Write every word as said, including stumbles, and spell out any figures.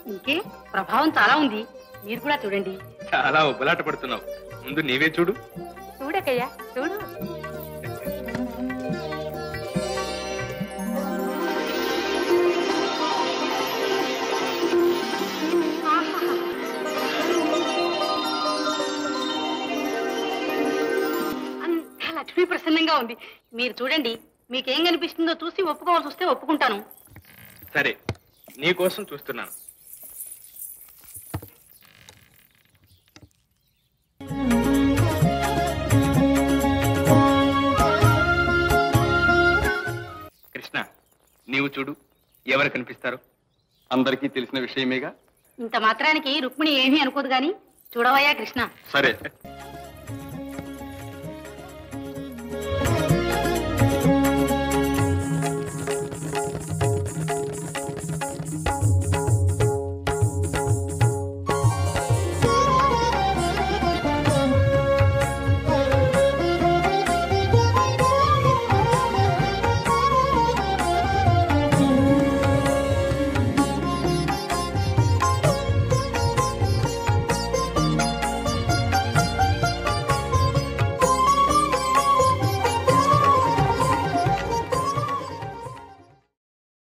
ఇంకే ప్రభావం చాలా ఉంది. మీరు కూడా చూడండి. చాలా ఉబ్బలాట పడుతున్నావు. ముందు నీవే చూడు. చూడకయ్యా చూడు. అంతా లక్ష్మీ ప్రసన్నంగా ఉంది. మీరు చూడండి. మీకేం కనిపిస్తుందో చూసి ఒప్పుకోవాల్సి వస్తే ఒప్పుకుంటాను. సరే, నీ కోసం చూస్తున్నాను. కృష్ణ, నీవు చూడు. ఎవరు కనిపిస్తారు? అందరికీ తెలిసిన విషయమేగా. ఇంత మాత్రానికి రుక్మిణి ఏమీ అనుకోదు గాని చూడవయ్యా కృష్ణ. సరే.